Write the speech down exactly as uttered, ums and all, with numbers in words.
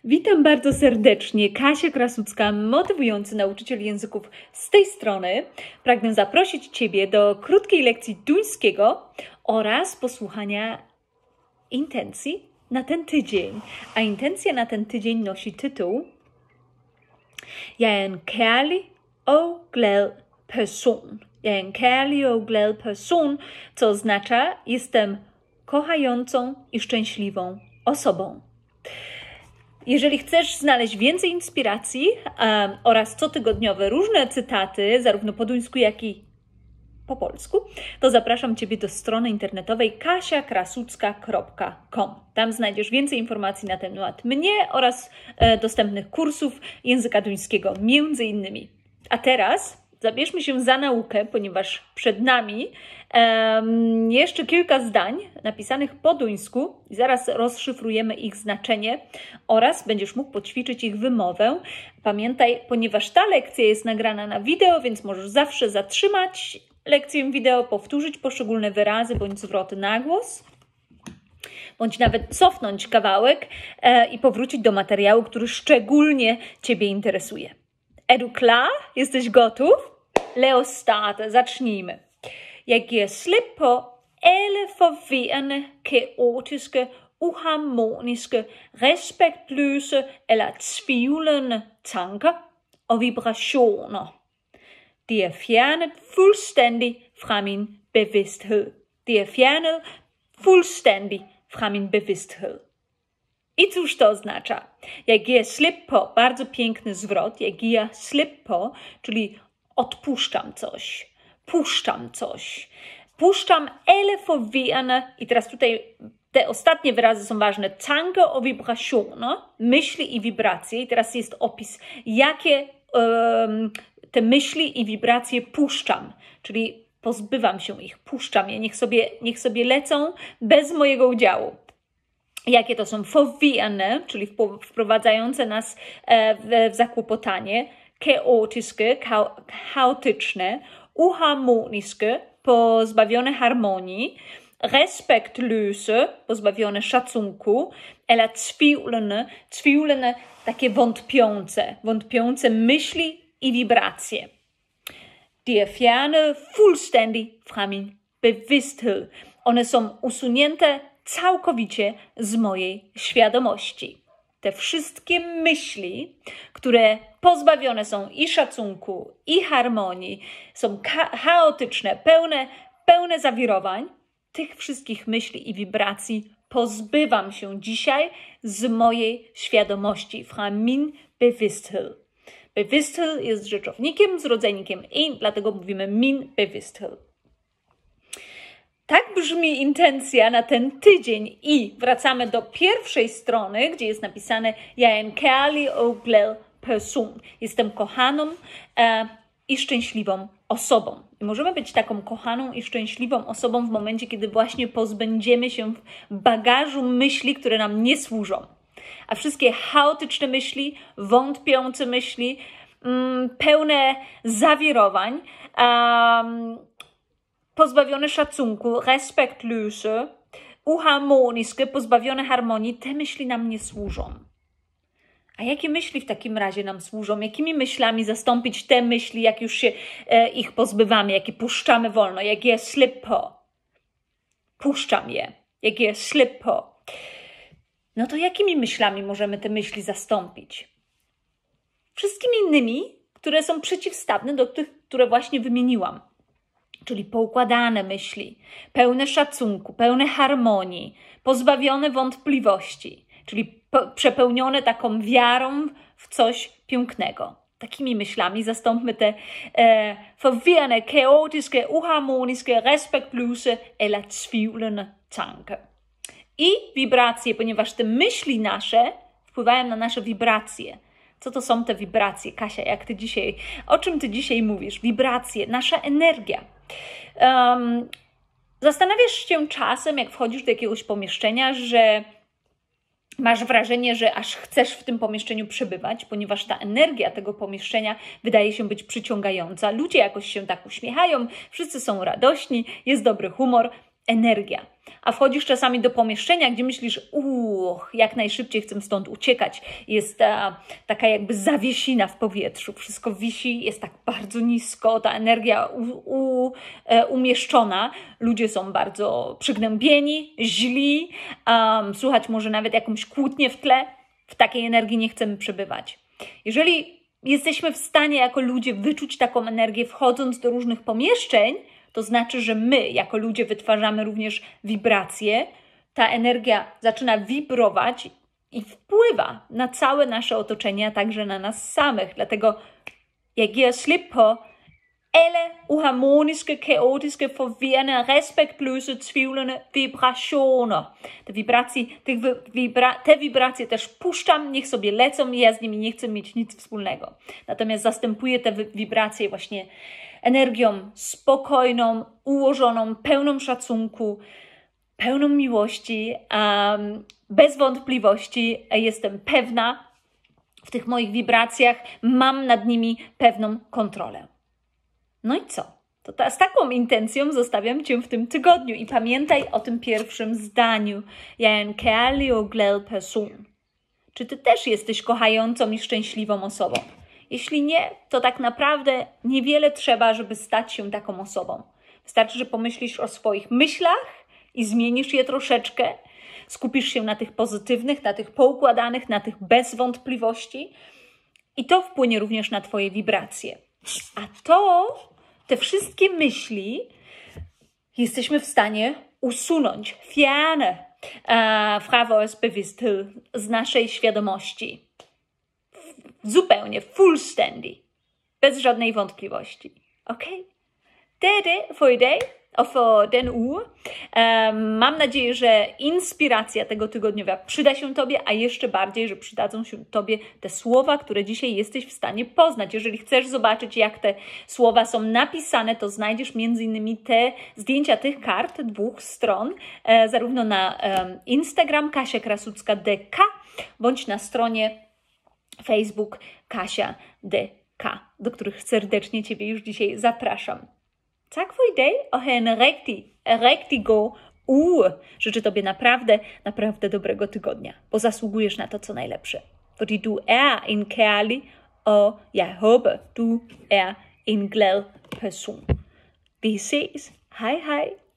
Witam bardzo serdecznie, Kasia Krasucka, motywujący nauczyciel języków z tej strony. Pragnę zaprosić Ciebie do krótkiej lekcji duńskiego oraz posłuchania intencji na ten tydzień. A intencja na ten tydzień nosi tytuł Jeg er en kærlig og glad person. Jeg er en kærlig og glad person, co oznacza jestem kochającą i szczęśliwą osobą. Jeżeli chcesz znaleźć więcej inspiracji um, oraz cotygodniowe różne cytaty, zarówno po duńsku, jak i po polsku, to zapraszam Ciebie do strony internetowej kasia krasucka kropka com. Tam znajdziesz więcej informacji na temat mnie oraz e, dostępnych kursów języka duńskiego, między innymi. A teraz zabierzmy się za naukę, ponieważ przed nami um, jeszcze kilka zdań napisanych po duńsku i zaraz rozszyfrujemy ich znaczenie oraz będziesz mógł poćwiczyć ich wymowę. Pamiętaj, ponieważ ta lekcja jest nagrana na wideo, więc możesz zawsze zatrzymać lekcję wideo, powtórzyć poszczególne wyrazy bądź zwroty na głos, bądź nawet cofnąć kawałek e, i powrócić do materiału, który szczególnie Ciebie interesuje. Er du klar? Jesteś gotów? Lad os starte. Zacznijmy. Jeg giver slip på alle forvirrende, kaotiske, uharmoniske, respektløse eller tvivlende tanker og vibrationer. Det er fjernet fuldstændig fra min bevidsthed. Det er fjernet fuldstændig fra min bevidsthed. I cóż to oznacza? Jeg giver slip på, bardzo piękny zwrot, jeg giver slip på, czyli odpuszczam coś, puszczam coś. Puszczam alle forvirrende, i teraz tutaj te ostatnie wyrazy są ważne, tanker og vibrationer, myśli i wibracje. I teraz jest opis, jakie um, te myśli i wibracje puszczam, czyli pozbywam się ich, puszczam je, niech sobie, niech sobie lecą bez mojego udziału. Jakie to są forvirrende, czyli wprowadzające nas w, w zakłopotanie, chaotyczne, chaotyczne, uharmoniske, pozbawione harmonii, respektløse, pozbawione szacunku, eller tvivlende, tvivlende, takie wątpiące, wątpiące myśli i wibracje. Die fjerne fuldstændig fra min bevidsthed. One są usunięte całkowicie z mojej świadomości. Te wszystkie myśli, które pozbawione są i szacunku, i harmonii, są chaotyczne, pełne, pełne zawirowań, tych wszystkich myśli i wibracji pozbywam się dzisiaj z mojej świadomości. Fra min bevidsthed. Bevidsthed jest rzeczownikiem z rodzajnikiem in, dlatego mówimy min bevidsthed. Tak brzmi intencja na ten tydzień i wracamy do pierwszej strony, gdzie jest napisane Jeg er en kærlig og glad person. Jestem kochaną e, i szczęśliwą osobą. I możemy być taką kochaną i szczęśliwą osobą w momencie, kiedy właśnie pozbędziemy się bagażu myśli, które nam nie służą. A wszystkie chaotyczne myśli, wątpiące myśli, mm, pełne zawirowań, um, pozbawione szacunku, respektløse, uharmoniske, pozbawione harmonii, te myśli nam nie służą. A jakie myśli w takim razie nam służą? Jakimi myślami zastąpić te myśli, jak już się e, ich pozbywamy, jakie puszczamy wolno? Jak je slip på? Puszczam je. Jak je slip på? No to jakimi myślami możemy te myśli zastąpić? Wszystkimi innymi, które są przeciwstawne do tych, które właśnie wymieniłam. Czyli poukładane myśli, pełne szacunku, pełne harmonii, pozbawione wątpliwości, czyli przepełnione taką wiarą w coś pięknego. Takimi myślami zastąpmy te e, forvirrende, chaotiske, uharmoniske, respektløse eller tvivlende tanker. I wibracje, ponieważ te myśli nasze wpływają na nasze wibracje. Co to są te wibracje? Kasia, jak ty dzisiaj, o czym ty dzisiaj mówisz? Wibracje, nasza energia. Um, zastanawiasz się czasem, jak wchodzisz do jakiegoś pomieszczenia, że masz wrażenie, że aż chcesz w tym pomieszczeniu przebywać, ponieważ ta energia tego pomieszczenia wydaje się być przyciągająca. Ludzie jakoś się tak uśmiechają, wszyscy są radośni, jest dobry humor. energia. A wchodzisz czasami do pomieszczenia, gdzie myślisz, uch, jak najszybciej chcę stąd uciekać. Jest a, taka jakby zawiesina w powietrzu. Wszystko wisi, jest tak bardzo nisko, ta energia u, u, e, umieszczona. Ludzie są bardzo przygnębieni, źli. Um, słuchać może nawet jakąś kłótnię w tle. W takiej energii nie chcemy przebywać. Jeżeli jesteśmy w stanie jako ludzie wyczuć taką energię wchodząc do różnych pomieszczeń, to znaczy, że my jako ludzie wytwarzamy również wibracje. Ta energia zaczyna wibrować i wpływa na całe nasze otoczenie, a także na nas samych. Dlatego jeg giver slip på alle uharmoniske, kaotiske, forvirrende, respektløse, tvivlende vibrationer. Te wibracje, tych wibra te wibracje też puszczam, niech sobie lecą i ja z nimi nie chcę mieć nic wspólnego. Natomiast zastępuję te wibracje właśnie energią spokojną, ułożoną, pełną szacunku, pełną miłości, um, bez wątpliwości. Jestem pewna w tych moich wibracjach, mam nad nimi pewną kontrolę. No i co? To ta, z taką intencją zostawiam Cię w tym tygodniu i pamiętaj o tym pierwszym zdaniu. Jag är en kärlig och glad person. Czy Ty też jesteś kochającą i szczęśliwą osobą? Jeśli nie, to tak naprawdę niewiele trzeba, żeby stać się taką osobą. Wystarczy, że pomyślisz o swoich myślach i zmienisz je troszeczkę. Skupisz się na tych pozytywnych, na tych poukładanych, na tych bez wątpliwości. I to wpłynie również na Twoje wibracje. A to, te wszystkie myśli jesteśmy w stanie usunąć, fjerne uh, fra vores bevidsthed, z naszej świadomości. Zupełnie, fullständig, bez żadnej wątpliwości. Ok? Det er det for i dag og for den uge. Um, mam nadzieję, że inspiracja tego tygodniowa przyda się Tobie, a jeszcze bardziej, że przydadzą się Tobie te słowa, które dzisiaj jesteś w stanie poznać. Jeżeli chcesz zobaczyć, jak te słowa są napisane, to znajdziesz między innymi te zdjęcia tych kart, dwóch stron, e, zarówno na e, Instagram Kasia Krasucka D K, bądź na stronie Facebook Kasia D K, do których serdecznie Ciebie już dzisiaj zapraszam. Tak for i dag, og have en rigtig, rigtig god uge. Życzę Tobie naprawdę, naprawdę dobrego tygodnia, bo zasługujesz na to, co najlepsze. Fordi du er en kærlig, og jeg håber, du er en glad person. Vi ses. Hej, hej.